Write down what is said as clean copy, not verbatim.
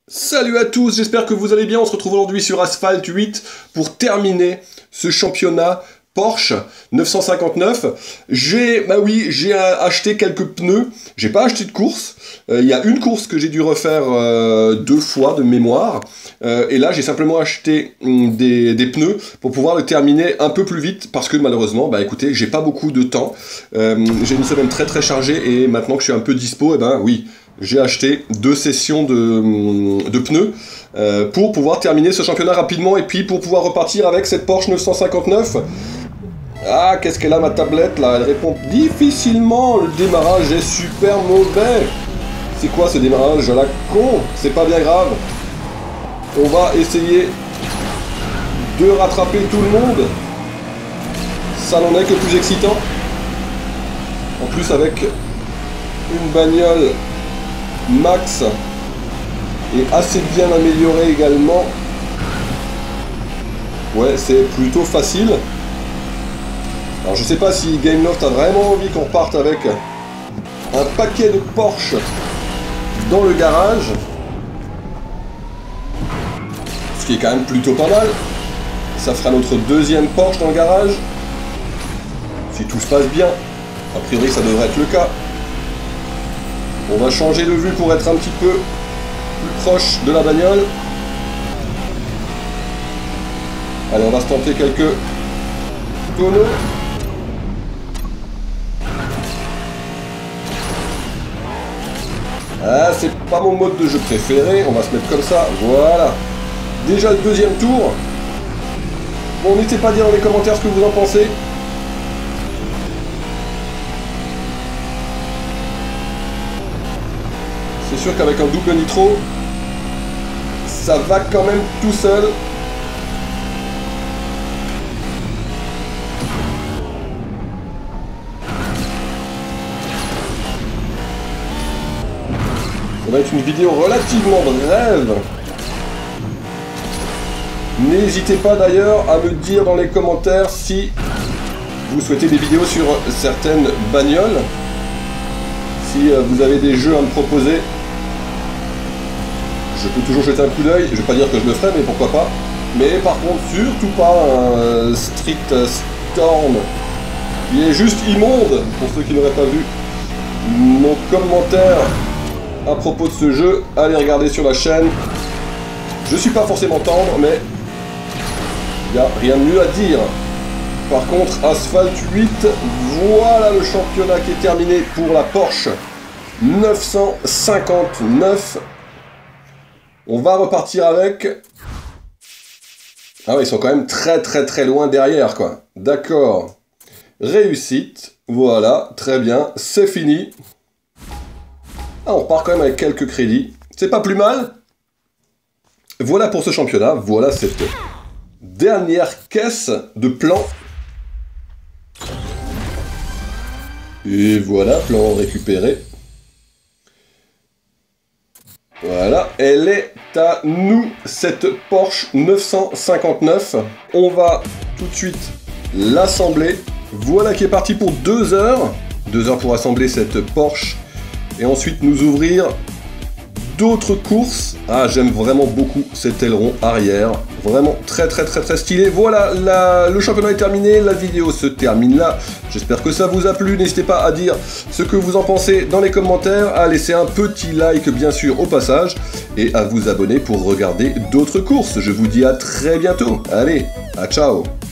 Salut à tous, j'espère que vous allez bien. On se retrouve aujourd'hui sur Asphalt 8 pour terminer ce championnat Porsche 959. J'ai acheté quelques pneus. J'ai pas acheté de course. Il y a une course que j'ai dû refaire 2 fois de mémoire. Et là, j'ai simplement acheté des pneus pour pouvoir le terminer un peu plus vite parce que malheureusement, écoutez, j'ai pas beaucoup de temps. J'ai une semaine très chargée et maintenant que je suis un peu dispo, oui. J'ai acheté 2 sessions de pneus pour pouvoir terminer ce championnat rapidement et puis pour pouvoir repartir avec cette Porsche 959. Ah, qu'est-ce qu'elle a ma tablette là? Elle répond difficilement, le démarrage est super mauvais. C'est quoi ce démarrage à la con? C'est pas bien grave. On va essayer de rattraper tout le monde. Ça n'en est que plus excitant. En plus avec une bagnole Max est assez bien amélioré également. Ouais, c'est plutôt facile. Alors je sais pas si Gameloft a vraiment envie qu'on parte avec un paquet de Porsche dans le garage. Ce qui est quand même plutôt pas mal. Ça fera notre deuxième Porsche dans le garage. Si tout se passe bien. A priori ça devrait être le cas. On va changer de vue pour être un petit peu plus proche de la bagnole. Allez, on va se tenter quelques tonneaux. Ah, c'est pas mon mode de jeu préféré. On va se mettre comme ça. Voilà. Déjà le deuxième tour. Bon, n'hésitez pas à dire dans les commentaires ce que vous en pensez. C'est sûr qu'avec un double nitro, ça va quand même tout seul. Ça va être une vidéo relativement brève. N'hésitez pas d'ailleurs à me dire dans les commentaires si vous souhaitez des vidéos sur certaines bagnoles. Si vous avez des jeux à me proposer. Je peux toujours jeter un coup d'œil, je vais pas dire que je le ferai, mais pourquoi pas. Mais par contre, surtout pas un Street Storm qui est juste immonde, pour ceux qui n'auraient pas vu mon commentaire à propos de ce jeu. Allez regarder sur la chaîne. Je suis pas forcément tendre, mais il n'y a rien de mieux à dire. Par contre, Asphalt 8, voilà le championnat qui est terminé pour la Porsche 959. On va repartir avec... Ah ouais, ils sont quand même très loin derrière, quoi. D'accord. Réussite. Voilà, très bien. C'est fini. Ah, on part quand même avec quelques crédits. C'est pas plus mal. Voilà pour ce championnat. Voilà cette dernière caisse de plan. Et voilà, plan récupéré. Voilà, elle est à nous, cette Porsche 959. On va tout de suite l'assembler. Voilà qui est parti pour 2 heures. 2 heures pour assembler cette Porsche. Et ensuite nous ouvrir d'autres courses. Ah, j'aime vraiment beaucoup cet aileron arrière. Vraiment très stylé. Voilà, le championnat est terminé. La vidéo se termine là. J'espère que ça vous a plu. N'hésitez pas à dire ce que vous en pensez dans les commentaires. À laisser un petit like bien sûr au passage. Et à vous abonner pour regarder d'autres courses. Je vous dis à très bientôt. Allez, à ciao.